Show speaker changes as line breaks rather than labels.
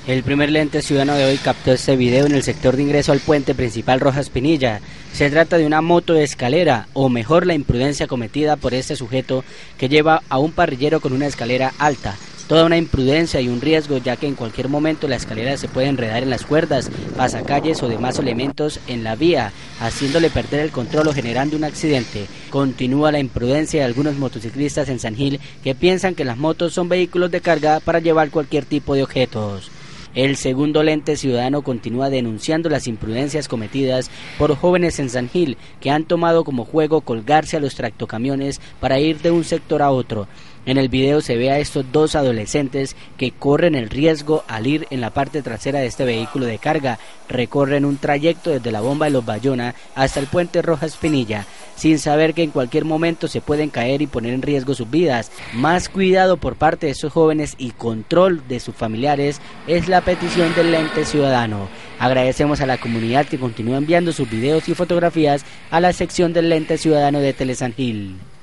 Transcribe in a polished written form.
El primer lente ciudadano de hoy captó este video en el sector de ingreso al puente principal Rojas Pinilla. Se trata de una moto de escalera, o mejor la imprudencia cometida por este sujeto que lleva a un parrillero con una escalera alta. Toda una imprudencia y un riesgo, ya que en cualquier momento la escalera se puede enredar en las cuerdas, pasacalles o demás elementos en la vía, haciéndole perder el control o generando un accidente. Continúa la imprudencia de algunos motociclistas en San Gil que piensan que las motos son vehículos de carga para llevar cualquier tipo de objetos. El segundo lente ciudadano continúa denunciando las imprudencias cometidas por jóvenes en San Gil que han tomado como juego colgarse a los tractocamiones para ir de un sector a otro. En el video se ve a estos dos adolescentes que corren el riesgo al ir en la parte trasera de este vehículo de carga. Recorren un trayecto desde la bomba de Los Bayona hasta el puente Rojas Pinilla, sin saber que en cualquier momento se pueden caer y poner en riesgo sus vidas. Más cuidado por parte de estos jóvenes y control de sus familiares es la petición del lente ciudadano. Agradecemos a la comunidad que continúa enviando sus videos y fotografías a la sección del lente ciudadano de Telesan Gil.